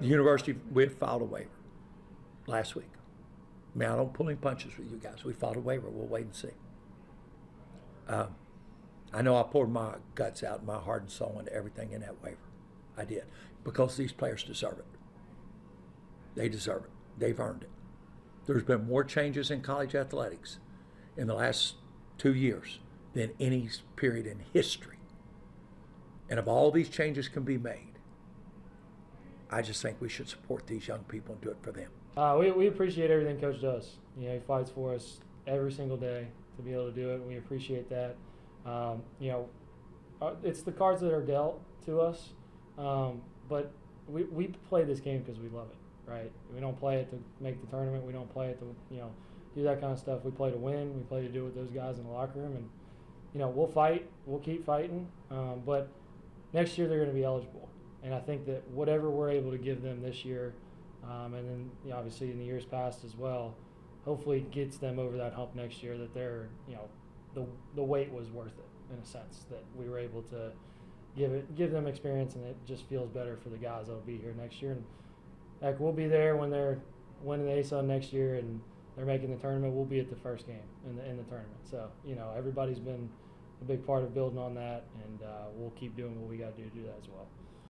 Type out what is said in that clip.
The university, we had filed a waiver last week. I mean, I don't pull any punches with you guys. We filed a waiver. We'll wait and see. I know I poured my guts out, my heart and soul into everything in that waiver. I did. Because these players deserve it. They deserve it. They've earned it. There's been more changes in college athletics in the last 2 years than any period in history. And if all these changes can be made, I just think we should support these young people and do it for them. We appreciate everything Coach does. You know, he fights for us every single day to be able to do it. We appreciate that. It's the cards that are dealt to us, but we play this game because we love it, right? We don't play it to make the tournament. We don't play it to do that kind of stuff. We play to win. We play to do it with those guys in the locker room, and we'll fight. We'll keep fighting, but next year they're going to be eligible, and I think that whatever we're able to give them this year, and then obviously in the years past as well, hopefully gets them over that hump next year, that they're the wait was worth it, in a sense, that we were able to give them experience, and it just feels better for the guys that'll be here next year. And heck, we'll be there when they're winning the ASUN next year and they're making the tournament. We'll be at the first game in the tournament. So everybody's been a big part of building on that, and we'll keep doing what we got to do that as well.